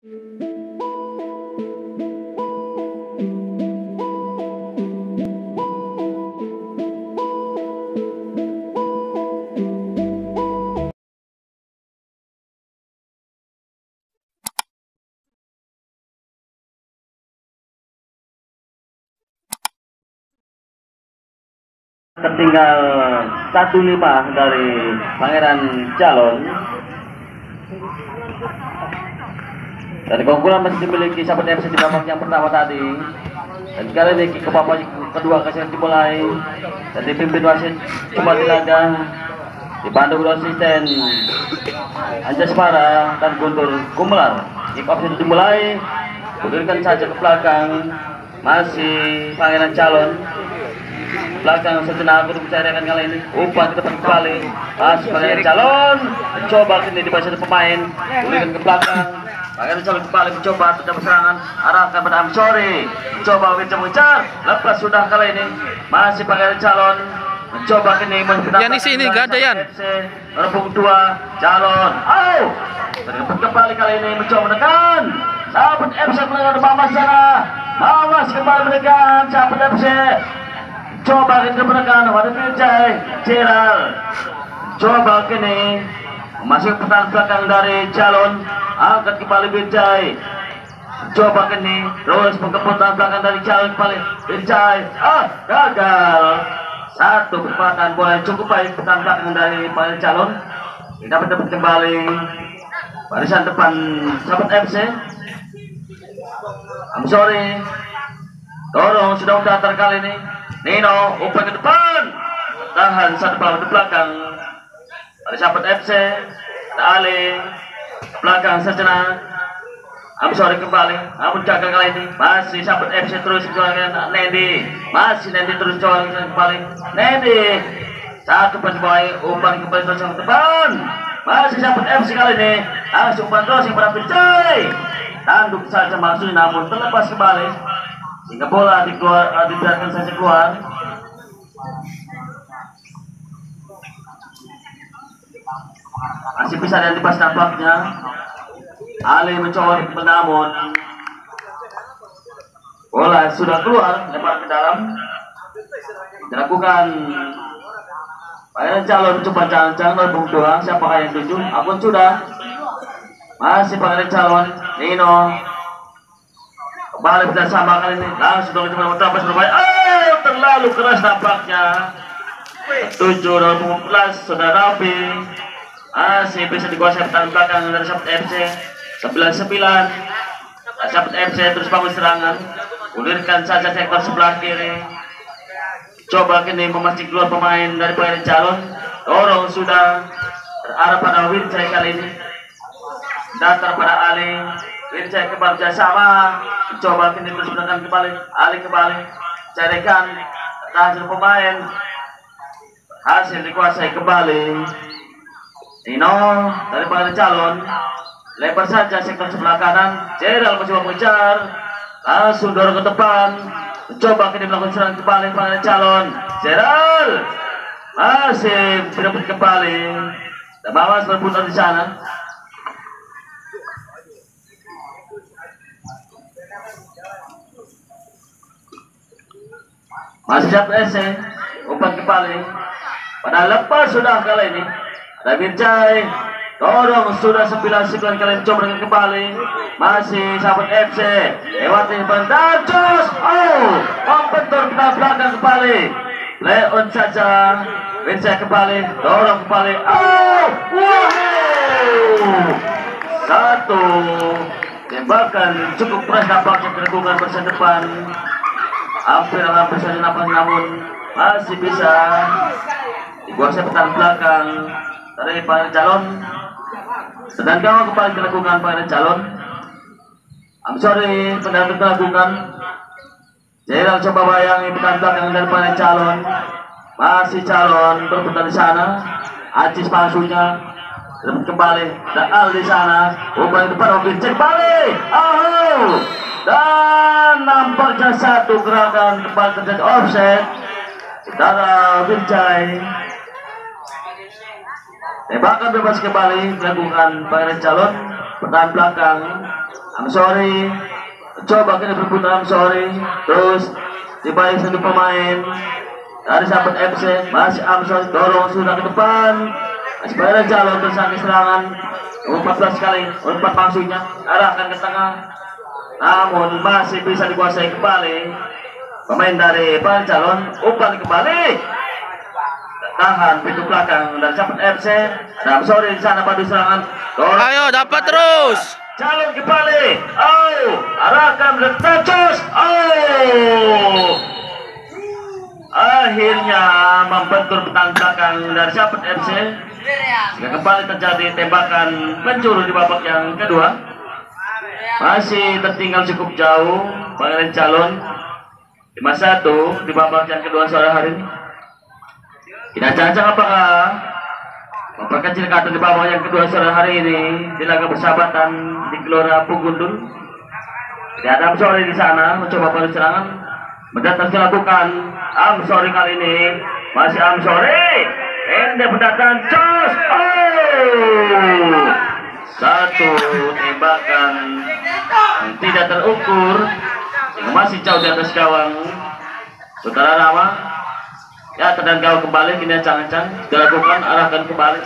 Tertinggal 1-5 dari Pangeran Calon. Dan keunggulan masih dimiliki sahabat FC di babak yang pertama tadi. Dan kali ini ke babak kedua kasih dimulai. Dan dipimpin wasit Cuma Dilaga, dibantu oleh asisten Anjas Para dan Guntur Gumelar. Kick off sudah dimulai. Gulirkan saja ke belakang. Masih Pangeran Calon. Belakang sejenak untuk mencarikan kali ini umpan ke depan kembali. Pangeran Calon mencoba kini di bawah satu pemain. Gulirkan ke belakang. Pangeran Calon kembali mencoba tidak berserangan, arahkan pada Amsori. Mencoba mengejar, lepas sudah kali ini. Masih Pangeran Calon mencoba kini Yan di sini gak ada Yan. Merebung 2 Calon. Terdapat kembali kali ini mencoba menekan. Sahabat FC menekan Mamas sana. Mamas kembali menekan sahabat FC. Coba kita menekan pada Vijay Jeral. Coba kini masih pertahanan belakang dari Calon. Angkat kembali Vijay. Coba kini terus pertahanan belakang dari Calon kembali Vijay. Gagal. Satu kesempatan bola cukup baik pertahanan belakang dari Calon. Dapat kembali barisan depan sahabat FC. I'm sorry. Dorong sudah mendatar kali ini. Nino umpan ke depan. Tahan satu pelawan di belakang. Ada sahabat FC. Ada Ali. Belakang sejenak. I'm sorry kembali. Namun gagal kali ini. Masih sahabat FC terus mencoba Nendi. Masih Nendi terus mencoba kembali. Nendi. Satu pencoba umpan kembali terus ke depan. Masih sahabat FC kali ini. Langsung umpan terus yang pada Vijay. Tanduk saja maksudnya namun terlepas kembali. Sehingga bola dibiarkan saja keluar. Masih bisa dan dipas nampaknya. Ali mencoba namun bola sudah keluar, lempar ke dalam. Dilakukan Pangeran Calon coba jangan berbung doang. Siapakah yang tuju? Akun sudah. Masih Pangeran Calon. Nino kembali bersama kali ini. Langsung dong cuma terlepas berbahaya. Terlalu keras nampaknya. 7-15 saudara Rafi. Masih bisa dikuasai pertahanan belakang dari sahabat FC. 9-9. Sahabat FC terus bangun serangan. Ulirkan saja sektor sebelah kiri. Coba kini memancing keluar pemain dari Pangeran Calon. Dorong sudah terarah pada Wincay kali ini. Datar pada Ali. Wincay kembali bersama. Coba kini terus menekan kembali. Ali kembali. Carikan hasil pemain. Hasil dikuasai kembali. Nino dari Pangeran Calon. Lebar saja sektor sebelah kanan. Jeral mencoba mengejar. Langsung dorong ke depan. Mencoba kini melakukan serangan kembali Pangeran Calon. Jeral masih berebut kembali. Dan Mamas berputar di sana. Masih siap SC. Umpan kembali. Pada lepas sudah kali ini. Ada Mirjai. Dorong sudah 9-9 kali mencoba dengan kembali. Masih sahabat FC. Lewati Bendacos. Membentur kita belakang kembali. Leon saja. Mirjai kembali. Dorong kembali. Wow. Satu. Tembakan cukup keras nampaknya dilakukan bersama depan. Hampir saja nampaknya namun masih bisa dikuasai pertahanan belakang dari Pangeran Calon. Sedang gawang kembali dilakukan Pangeran Calon. I'm sorry, pendamping dilakukan. Jeral coba bayangi pertahanan belakang dari Pangeran Calon. Masih Calon berputar di sana. Acis palsunya kembali. Dan Al di sana. Umpan depan Obin cek balik. Dan nampaknya satu gerakan kembali terjadi offset. Saudara Vijay. Tembakan bebas kembali dilakukan Pangeran Calon. pertahanan belakang. I'm sorry. Coba kini berputar, I'm sorry. Terus dibalik satu pemain dari sahabat FC. Masih I'm sorry. Dorong sudah ke depan. Masih pada jalur tersangka serangan. 14 kali, 4 maksudnya. Arahkan ke tengah. Namun masih bisa dikuasai kembali pemain dari calon. Umpan kembali. Tahan pintu belakang dari sahabat FC. I'm sorry di sana padu serangan. Dorong. Ayo dapat terus. Calon kembali. Oh, arahkan tercos. Oh, akhirnya membentur pertahanan belakang dari sahabat FC. Sehingga kembali terjadi tembakan penjuru di babak yang kedua. Masih tertinggal cukup jauh Pangeran Calon 5-1 di babak yang kedua sore hari ini. Tidak cancang apakah memperkecil kata di babak yang kedua sore hari ini di laga persahabatan di Gelora Pugundul. Tidak ada sore di sana mencoba balik serangan. Mendatas dilakukan. Sorry kali ini masih sorry. Ende pendataan Jos. Oh, satu tembakan yang tidak terukur yang masih jauh di atas gawang saudara Rama. Ya, tendang gawang kembali, kini ancang-ancang dilakukan, arahkan kembali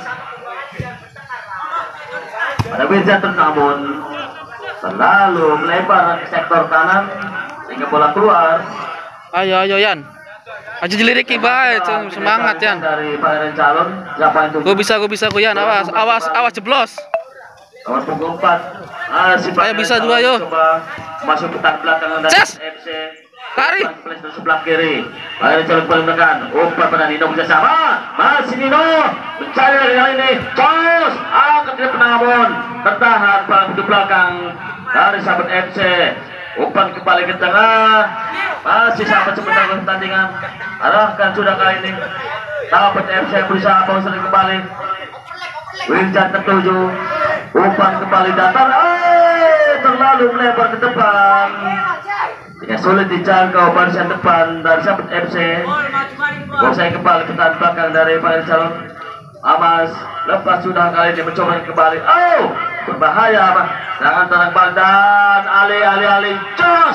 pada Wirjatun, namun selalu melebar ke sektor kanan sehingga bola keluar. Ayo Yan. Aja diliriki baik, semangat Yan. Dari Pangeran Calon, siapa itu? Gue bisa Yan. Awas jeblos. Nomor punggung 4. Ayo bisa 2 yo. Coba masuk ke tangan belakang dari FC. Lari. Sebelah kiri. Pangeran Calon paling menekan. Umpan pada Nino bisa sama. Masih Nino mencari dari kali ini. Cos. Angkat ke penabon. Tertahan pada pintu belakang dari sahabat FC. Umpan kembali ke tengah. Masih sahabat sebentar pertandingan. Arahkan sudah kali ini. Sahabat FC berusaha bosan kembali. Wirjan tertuju. Umpan kembali datar. Terlalu melebar ke depan. Tidak sulit dijangkau barisan depan dari sahabat FC. Bosan kembali pertahanan belakang dari Pangeran Calon. Amas lepas sudah kali ini mencoba kembali. Berbahaya apa? Serangan tenang dan Ali Jos.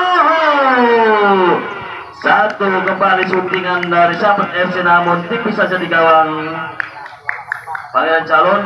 Satu kembali syutingan dari sahabat FC, namun tipis saja di gawang Pangeran Calon.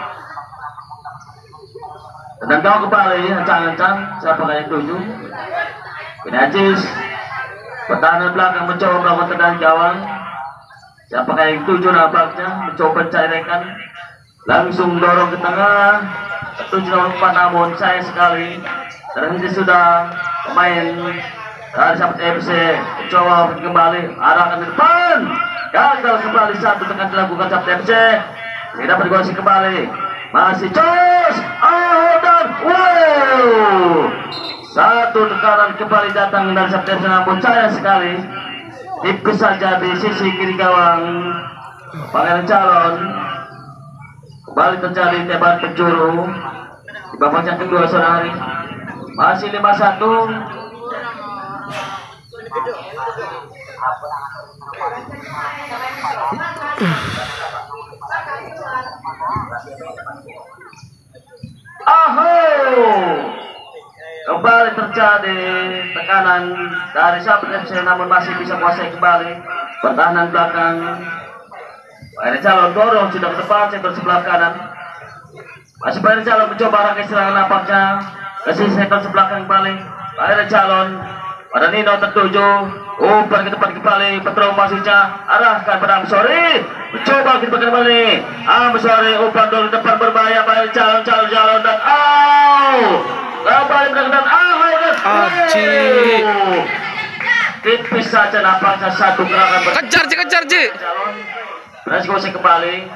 Dan gawang kembali ancang-ancang siapa yang 7. Pinajis pertahanan belakang mencoba melakukan tendangan gawang. Siapa yang 7 nampaknya mencoba cairkan, langsung dorong ke tengah. 7 nomor 4, namun sayang sekali terhenti sudah pemain dari sahabat FC. Mencoba kembali arahkan ke depan, gagal kembali satu tekan dilakukan sahabat FC. Tidak dapat digolasi kembali. Masih Jos. Dan wow, satu tekanan kembali datang dari sahabat FC, namun sayang sekali tipis saja di sisi kiri gawang Pangeran Calon. Kembali terjadi tembakan penjuru di babak yang kedua sore hari. Masih 5-1. Kembali terjadi tekanan dari sahabat FC, namun masih bisa kuasai kembali pertahanan belakang. Pangeran Calon dorong sudah ke depan sektor sebelah kanan. Masih Pangeran Calon mencoba arah serangan nampaknya ke sisi sektor sebelah kanan kembali. Pangeran Calon pada Nino tertuju. Umpan ke depan kembali. Petro masihnya arahkan pada Amsori. Mencoba ke depan kembali. Amsori umpan dulu ke depan berbahaya. Pangeran Calon dan kembali dan tipis saja nampaknya satu gerakan. Kejar Ji. Berhasil gosek kembali.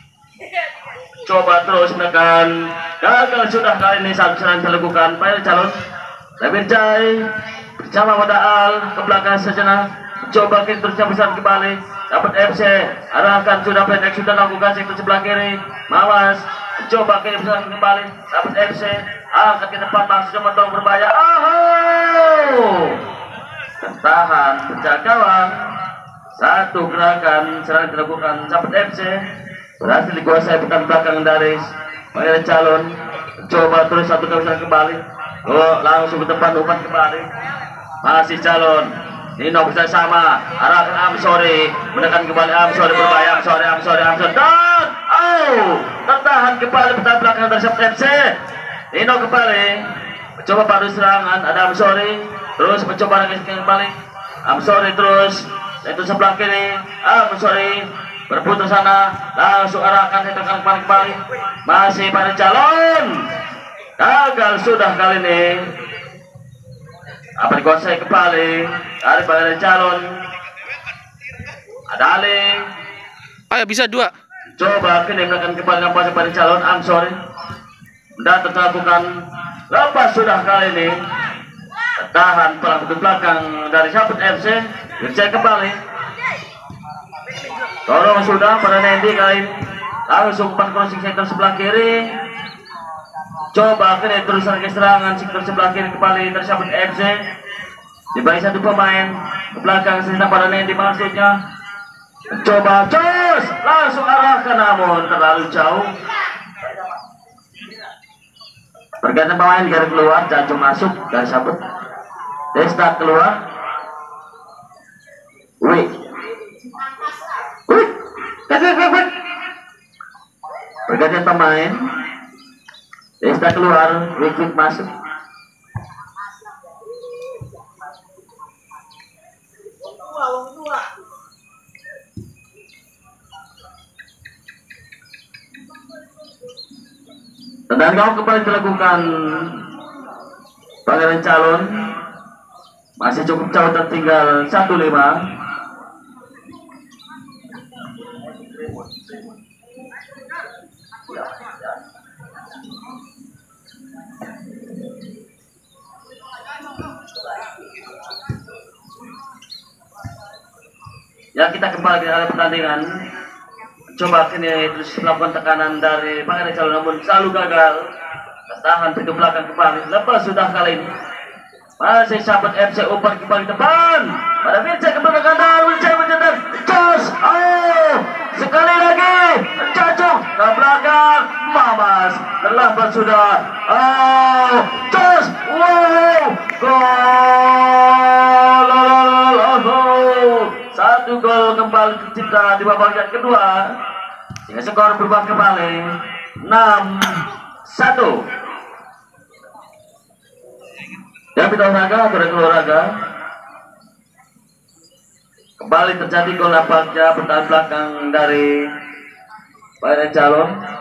Coba terus menekan. Gagal sudah kali ini satu serangan dilakukan Pangeran Calon. Lebih Jai bersama modal ke belakang sejenak. Coba kita terus besar kembali. Dapat FC arahkan sudah pendek sudah lakukan sektor sebelah kiri. Mawas coba kini besar kembali. Dapat FC angkat ke depan langsung mendorong berbahaya. Tertahan penjaga gawang. Satu gerakan serangan dilakukan sahabat FC, berhasil dikuasai pekan belakang dari Pangeran Calon. Coba terus satu kali kembali. Oh, langsung ke depan umpan kembali. Masih calon. Nino bersama arahkan Amsori, menekan kembali Amsori berbahaya, Amsori dan tertahan kembali pertahanan belakang dari Sabtu FC. Nino kembali mencoba pada serangan, ada Amsori terus mencoba lagi kembali. Amsori terus itu sebelah kiri, Amsori berputar sana, langsung arahkan tekan kembali. Masih pada calon. Gagal sudah kali ini. Apa dikuasai kembali dari bagian calon. Ada Ali. Ayo bisa 2. Coba kini menekan kembali nampaknya pada calon Amsori. Dan terlakukan lepas sudah kali ini. Tahan pelaku belakang dari Sabut FC. Dicek kembali. Tolong sudah pada Nendi kali ini. Langsung umpan crossing sektor sebelah kiri. Coba kini terus lagi serangan sektor sebelah kiri kembali dari Sabut FC. Dibagi satu pemain ke belakang sisa pada Nendi maksudnya. Coba cus langsung arahkan namun terlalu jauh. Pergantian pemain garis keluar, Jajo masuk dari Sabut. Desta keluar. Wih. Pergantian pemain. Desta keluar, Wikit masuk. Tendangan gawang kembali dilakukan Pangeran Calon. Masih cukup jauh, tertinggal 1-5. Ya, kita kembali ke arah pertandingan. Coba kini terus melakukan tekanan dari Pangeran Calon namun selalu gagal. Tahan ke belakang kembali. Lepas sudah kali ini. Masih Sabut FC umpan kembali depan. Pada Wilce kembali ke kanan. Wilce mencetak. Jos. Sekali lagi. Cacok ke belakang. Mamas. Terlambat sudah. Jos. Wow. Gol. Satu gol kembali tercipta di babak yang kedua. Sehingga skor berubah kembali 6-1. Dan kita olahraga. Kembali terjadi gol nampaknya bertahan belakang dari Pangeran Calon.